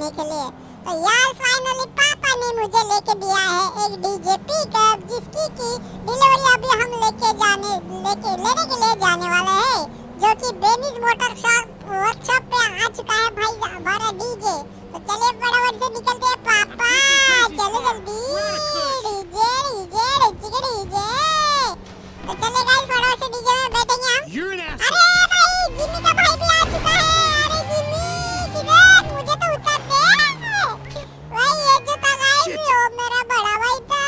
घूमने के लिए। तो यार फाइनली पापा ने मुझे लेके दिया है एक डीजे पिकअप, जिसकी की डिलीवरी अभी हम लेने के लिए जाने वाले हैं, जो कि बेनीज मोटर वर्कशॉप पे आ चुका है भाई हमारा डीजे। तो चलिए फटाफट से निकलते हैं पापा, चलो जल्दी डीजे डीजे डीजे। तो चले गाइस फटाफट से डीजे में बैठेंगे हम। अरे भाई जिम्मी का भाई भी आ चुका है। अरे जिम्मी किधर, मुझे तो उतार दे भाई। ये जो था गाइस वो मेरा बड़ा भाई था,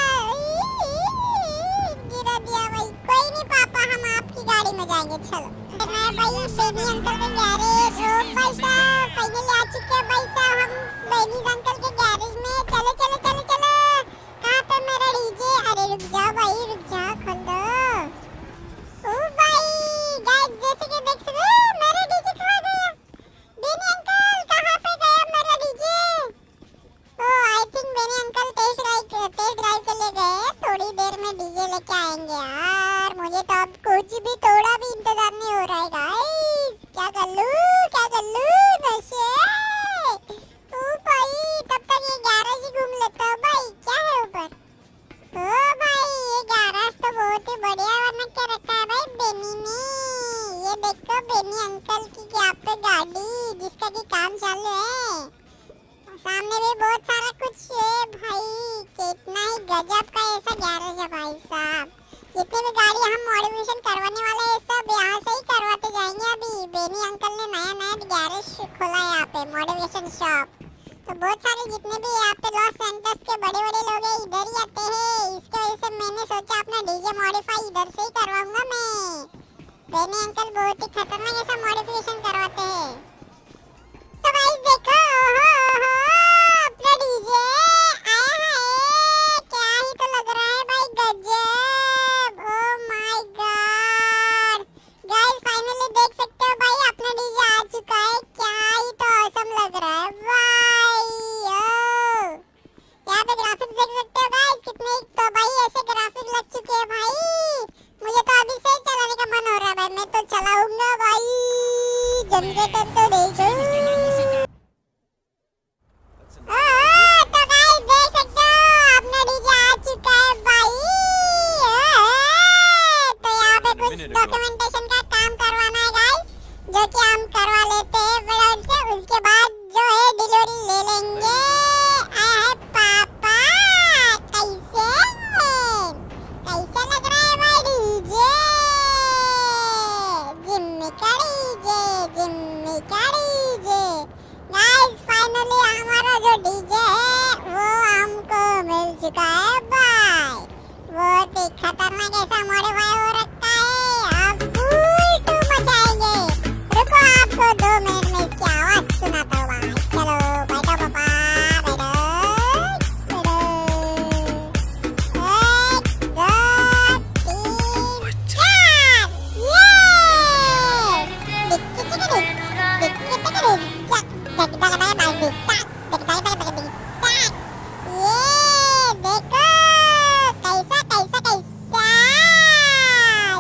गिरा दिया भाई। कोई नहीं पापा, हम आपकी गाड़ी में जाएंगे। चलो मैं भाई बेनी अंकल के गैरेज, ओ भाई साहब फाइनली आ चुके हैं भाई साहब हम बेनी अंकल के गैरेज में। चलो चलो चलो चलो, कहाँ पे मेरा डीजे? अरे रुक जा भाई, रुक जा, खोल दो। ओ भाई गाइस जैसे कि देख सकते हो मेरा डीजे कहाँ गया? बेनी अंकल कहाँ पे गया मेरा DJ? Oh I think Benny uncle test drive के लिए गए, थोड़ी देर में डीजे लेके आएंगे यार। मुझे तो अब कुछ भी थोड़ा भी इंतजार नहीं हो रहा है गाइस। क्या कर लूं नशे। ओ भाई तब तक ये गैराज ही घूम लेता हूँ भाई। क्या है ऊपर? ओ भाई ये गैराज तो बहुत ही बढ़िया, वरना क्या रखा है भाई बेनी ने? ये देखो बेनी अंकल की यहाँ पे गाड़ी, जिसका की काम चालू है। सामने भी बहुत सारा कुछ है भाई। कितना ही गजब का ऐसा गैरेज है भाई साहब। जितनी भी गाड़ी हम मॉडिफिकेशन करवाने वाले हैं सब यहाँ से ही करवाते जाएंगे। अभी बेनी अंकल ने नया गैरेज खोला है यहाँ पे, मॉडिफिकेशन शॉप। तो बहुत सारे जितने भी यहाँ पे लॉस एंजल्स के बड़े लोग हैं इधर ही आते हैं। इसके वजह से मैंने सोचा अपना डीजे मॉडिफाई इधर से ही करवाऊंगा मैं। बेनी अंकल बहुत ही खतरनाक ऐसा मॉडिफिकेशन करवाते हैं। तो गाइस देखो अपना डीजे आया है, क्या ही तो लग रहा है भाई, गजब। Oh my God guys finally देख सकते हो भाई अपना डीजे आ चुका है। क्या ही तो ऑसम लग रहा है भाई। यहाँ पे ग्राफिक्स देख सकते हो गाइस, कितने तो भाई ऐसे ग्राफिक्स लग चुके हैं भाई। मुझे तो अभी से चलाने का मन हो रहा है भाई, मैं तो चलाऊंगा भाई। जनरेटर तो देखो। तो गाइस देख सकते हो अपना डीजे आ चुका है भाई। तो यहाँ पे कुछ डॉक्यूमेंटेशन का काम करवाना है गाइस, जो कि हम करवा लेते हैं फटाफट से। उसके बाद जो है डिलीवरी ले लेंगे। आया है पापा, कैसे लग रहा है भाई डीजे? जिम्मी का डीजे गाइस फाइनली हमारा जो डीजे है वो हमको मिल चुका है भाई। बहुत ही खतरनाक ऐसा मॉडिफाई हो रखा है। अब फुल टू मचाएंगे। रुको आपको 2 मिनट में इसकी आवाज सुनाता हूँ भाई। चलो बैठो पापा, बैठो। 1 2 3 4 ये देखो कैसा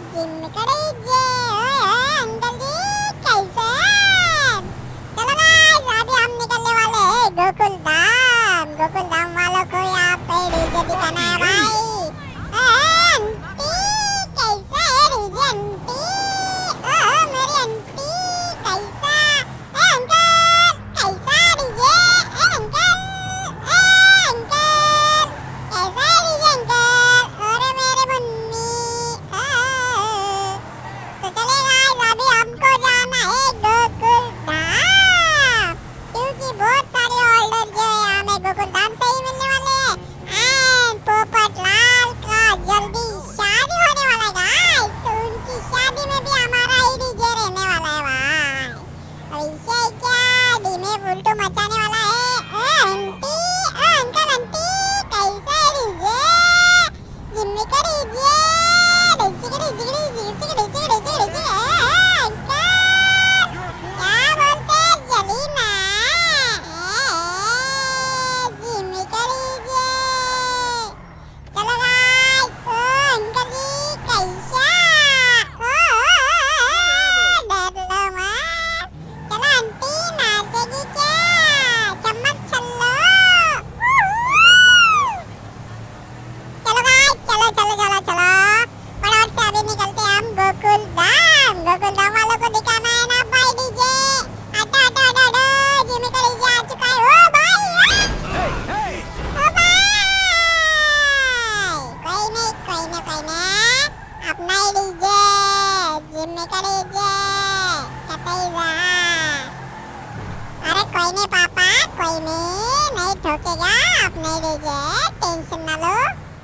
कोई नहीं पापा, कोई नहीं ठोकेगा अपने डीजे, टेंशन ना लो।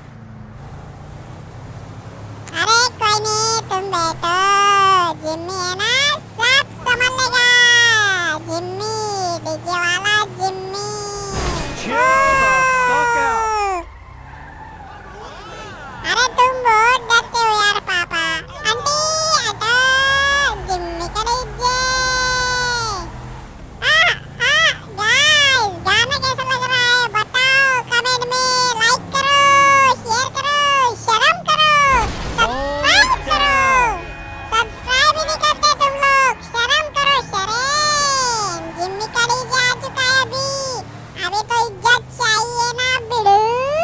अरे कोई नहीं, तुम बैठो, जिम्मी है ना, सब संभाल लेगा। जिम्मी, डीजे वाला जिम्मी। अरे तुम बहुत डरते हो यार पापा। आंटी हटो, जिम्मी का डीजे। गाइस, गाना कैसा लग रहा है बताओ कमेंट में। लाइक करो, शेयर करो, शर्म करो, सब्सक्राइब करो। सब्सक्राइब ही नहीं करते तुम लोग, शर्म करो शर्म। जिम्मी का डीजे आ चुका है अभी तो इज्जत चाहिए ना बिड़ू।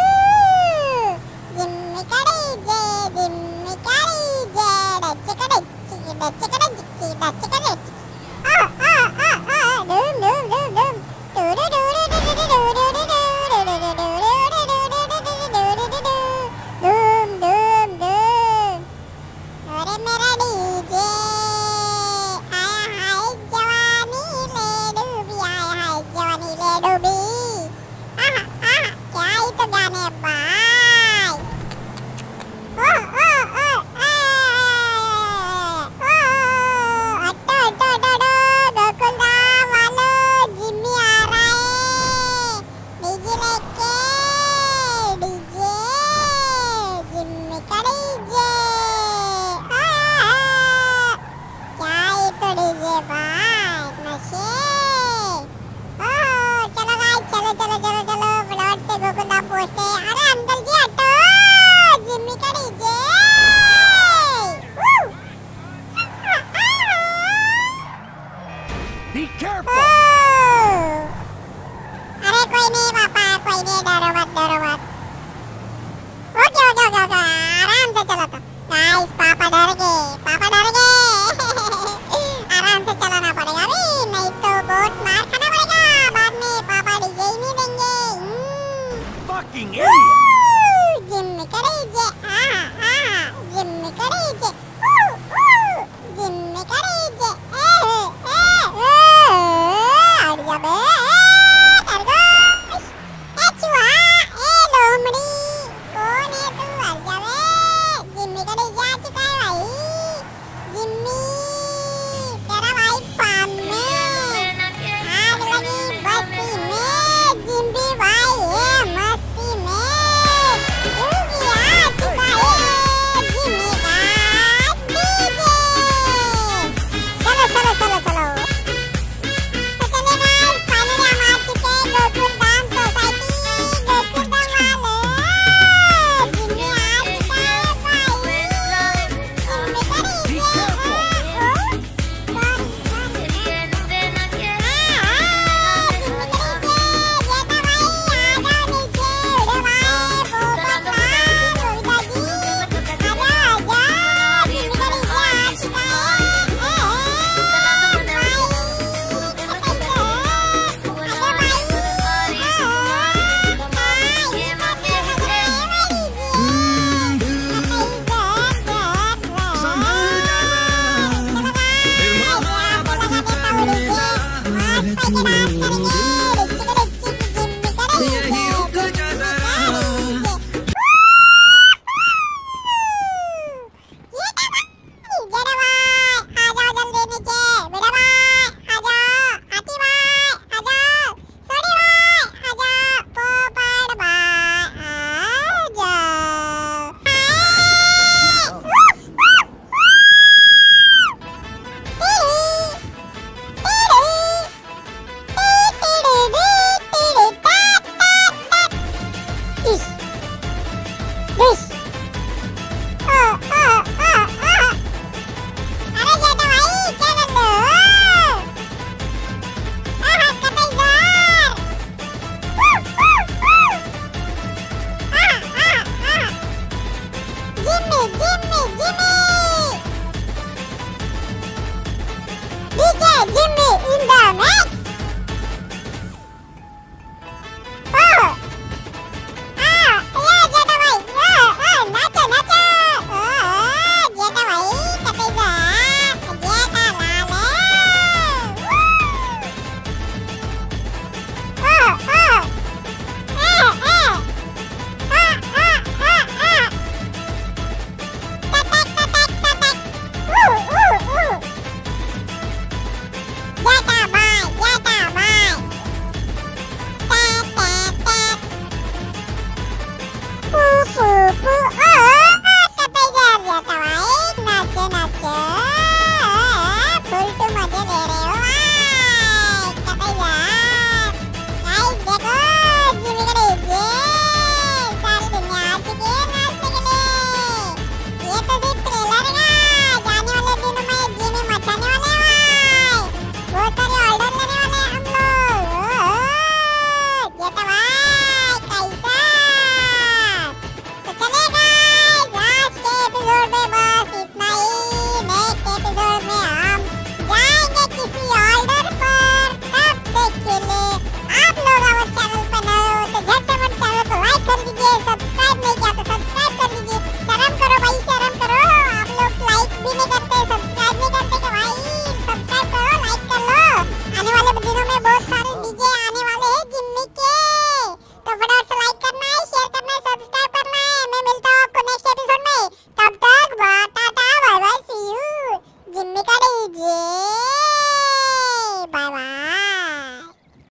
जिम्मी का डीजे, जिम्मी का डीजे, डच्चे का डच्ची, डच्चे का डच्ची, डच्चे का डच्ची। डूम डूम डूम डूम, डूडू डूडू डूडू डूडू डूडू डूम डूम डूम। अरे मेरा डीजे आया है जवानी ले डूबी, आया है जवानी ले डूबी। क्या ही तो गाने भाई। गोकुलधाम वालों, जिम्मी आ रहा है डीजे लेके। डीजे, जिम्मी का डीजे। क्या ही तो डीजे भाई, नशे। चलो गाइस, चलो चलो चलो चलो, ब्लॉट से गोकुलधाम पहुंचते हैं। अरे अंकल जी हटो, जिम्मी का डीजे। Be careful. अरे कोई नहीं पापा, कोई नहीं, डरो मत, डरो मत। ओके ओके ओके ओके, आराम से चलो तो। गाइस पापा डर गए, पापा डर गए। आराम से चलाना पड़ेगा अभी, नहीं तो बहुत मार खाना पड़ेगा बाद में। पापा डीजे ही नहीं देंगे। Fucking idiot. जिम्मी का डीजे, जिम्मी का डीजे, जिम्मी का डीजे। अड़ जा बे, खरगोश। चूहा, लोमड़ी, कौन है तू? अड़ जा बे। जिम्मी का डीजे आ चुका है भाई। जिम्मी, तेरा भाई पाम में आग लगी बस्ती में। जिम्मी भाई है मस्ती में, क्योंकि आ चुका है जिम्मी का डीजे। चलो चलो चलो चलो, तो चले गाइस, फाइनली हम आ चुके हैं गोकुलधाम सोसाइटी। गोकुलधाम वाले, जिम्मी आ चुका है भाई। जिम्मी का डीजे। जिम्मी